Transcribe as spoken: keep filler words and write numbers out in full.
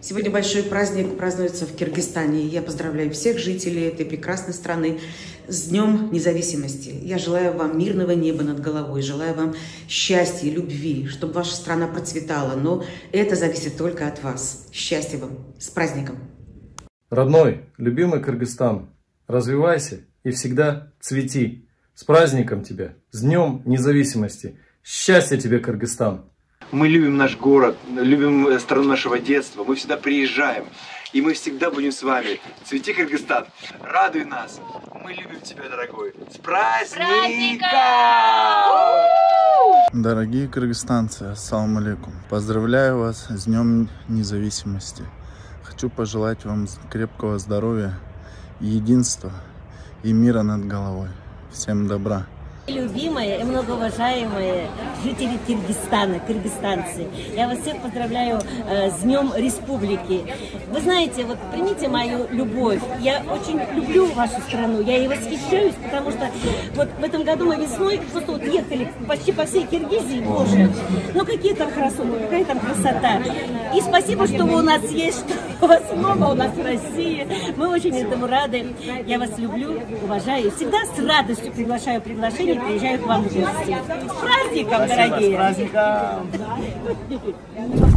Сегодня большой праздник празднуется в Киргизстане. Я поздравляю всех жителей этой прекрасной страны с Днем Независимости. Я желаю вам мирного неба над головой, желаю вам счастья, любви, чтобы ваша страна процветала. Но это зависит только от вас. Счастья вам! С праздником! Родной, любимый Кыргызстан, развивайся и всегда цвети. С праздником тебя! С Днем Независимости! Счастья тебе, Кыргызстан! Мы любим наш город, любим страну нашего детства, мы всегда приезжаем, и мы всегда будем с вами. Цвети, Кыргызстан, радуй нас, мы любим тебя, дорогой. С праздником! Дорогие кыргызстанцы, ассаламу алейкум. Поздравляю вас с Днем Независимости. Хочу пожелать вам крепкого здоровья, единства и мира над головой. Всем добра. Любимые и многоуважаемые жители Киргизстана, кыргызстанцы, я вас всех поздравляю э, с Днем Республики. Вы знаете, вот примите мою любовь. Я очень люблю вашу страну, я ей восхищаюсь, потому что вот в этом году мы весной просто вот ехали почти по всей Киргизии, боже, ну какие там красоты, какая там красота. И спасибо, что вы у нас есть, что у вас много у нас в России. Мы очень этому рады. Я вас люблю, уважаю. Всегда с радостью приглашаю приглашение. Приезжаю к вам в гости. С праздником, дорогие! С праздником!